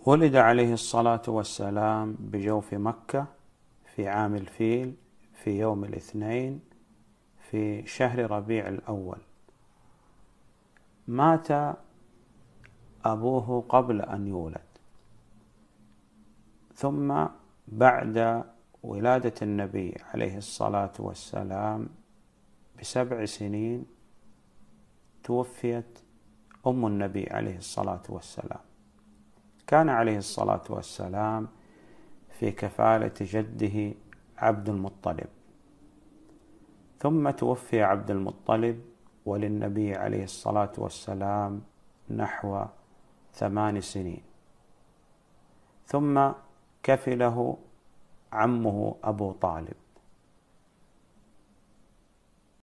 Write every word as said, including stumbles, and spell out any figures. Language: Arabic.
ولد عليه الصلاة والسلام بجوف مكة في عام الفيل في يوم الاثنين في شهر ربيع الأول. مات أبوه قبل أن يولد، ثم بعد ولادة النبي عليه الصلاة والسلام بسبع سنين توفيت أم النبي عليه الصلاة والسلام. كان عليه الصلاة والسلام في كفالة جده عبد المطلب، ثم توفي عبد المطلب وللنبي عليه الصلاة والسلام نحو ثمان سنين، ثم كفله عمه أبو طالب،